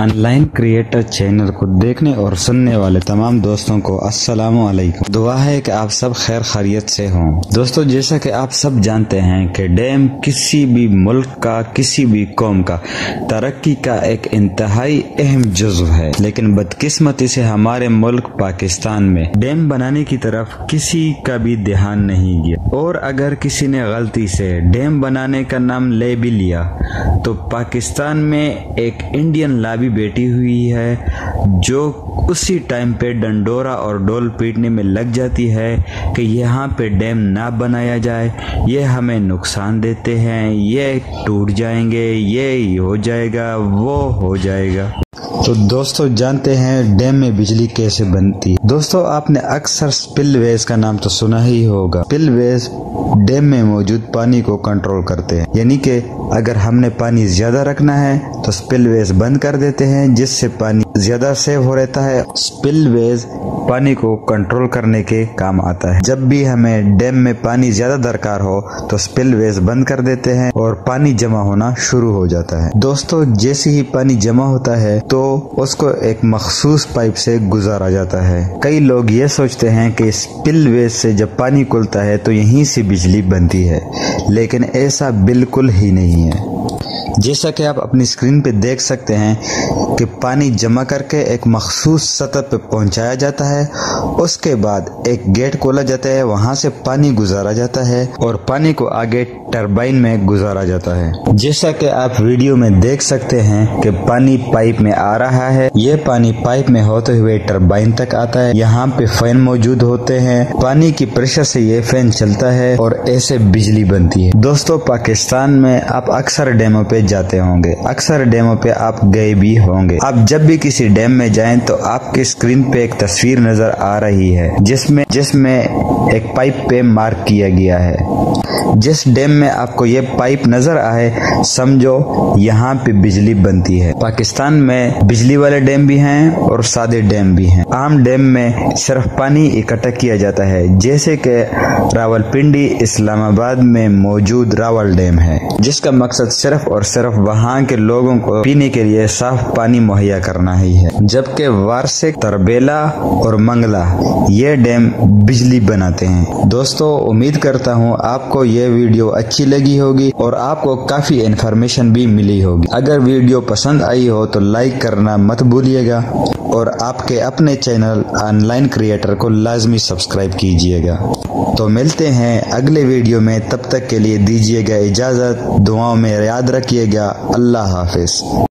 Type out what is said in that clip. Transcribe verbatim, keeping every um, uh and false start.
Online creator channel को देखने और सुनने वाले तमाम दोस्तों को अस्सलाम वालेकुम। दुआ है कि आप सब खैर खैरियत से हों। दोस्तों, जैसा कि आप सब जानते हैं कि डैम किसी भी मुल्क का, किसी भी कौम का तरक्की का एक इंतहाई अहम जुज़्व है, लेकिन बदकिस्मती से हमारे मुल्क पाकिस्तान में डैम बनाने की तरफ किसी का भी ध्यान नहीं गया, और अगर किसी ने गलती से डैम बनाने का नाम ले भी लिया तो पाकिस्तान में एक इंडियन लाबी बैठी हुई है जो उसी टाइम पे डंडोरा और डोल पीटने में लग जाती है कि यहाँ पे डैम ना बनाया जाए, ये हमें नुकसान देते हैं, ये टूट जाएंगे, ये हो जाएगा, वो हो जाएगा। तो दोस्तों, जानते हैं डैम में बिजली कैसे बनती है। दोस्तों, आपने अक्सर स्पिलवेज का नाम तो सुना ही होगा। स्पिलवेज डैम में मौजूद पानी को कंट्रोल करते हैं, यानी कि अगर हमने पानी ज्यादा रखना है तो स्पिलवेज बंद कर देते हैं, जिससे पानी ज्यादा सेव हो रहता है। स्पिलवेज पानी को कंट्रोल करने के काम आता है। जब भी हमें डैम में पानी ज्यादा दरकार हो तो स्पिलवेज बंद कर देते हैं और पानी जमा होना शुरू हो जाता है। दोस्तों, जैसे ही पानी जमा होता है तो उसको एक मखसूस पाइप से गुजारा जाता है। कई लोग ये सोचते हैं कि स्पिलवेज से जब पानी खुलता है तो यहीं से बिजली बनती है, लेकिन ऐसा बिल्कुल ही नहीं है। जैसा कि आप अपनी स्क्रीन पे देख सकते हैं कि पानी जमा करके एक मखसूस सतह पे पहुंचाया जाता है, उसके बाद एक गेट खोला जाता है, वहां से पानी गुजारा जाता है और पानी को आगे टरबाइन में गुजारा जाता है। जैसा कि आप वीडियो में देख सकते हैं कि पानी पाइप में आ रहा है, ये पानी पाइप में होते हुए टरबाइन तक आता है। यहाँ पे फैन मौजूद होते हैं, पानी की प्रेशर से ये फैन चलता है और ऐसे बिजली बनती है। दोस्तों, पाकिस्तान में आप अक्सर डैमों पे जाते होंगे, अक्सर डैमों पे आप गए भी होंगे। आप जब भी किसी डैम में जाएं तो आपके स्क्रीन पे एक तस्वीर नजर आ रही है जिसमें जिसमें एक पाइप पे मार्क किया गया है। जिस डैम में आपको ये पाइप नजर आए, समझो यहाँ पे बिजली बनती है। पाकिस्तान में बिजली वाले डैम भी हैं और सादे डैम भी हैं। आम डैम में सिर्फ पानी इकट्ठा किया जाता है, जैसे कि रावलपिंडी इस्लामाबाद में मौजूद रावल डैम है, जिसका मकसद सिर्फ और सिर्फ वहाँ के लोगों को पीने के लिए साफ पानी मुहैया करना ही है। जबकि वारसिक, तरबेला और मंगला ये डैम बिजली बनाते हैं। दोस्तों, उम्मीद करता हूँ आपको ये वीडियो अच्छी लगी होगी और आपको काफी इन्फॉर्मेशन भी मिली होगी। अगर वीडियो पसंद आई हो तो लाइक करना मत भूलिएगा और आपके अपने चैनल ऑनलाइन क्रिएटर को लाजमी सब्सक्राइब कीजिएगा। तो मिलते हैं अगले वीडियो में, तब तक के लिए दीजिएगा इजाजत। दुआओं में याद रखिएगा। अल्लाह हाफिज।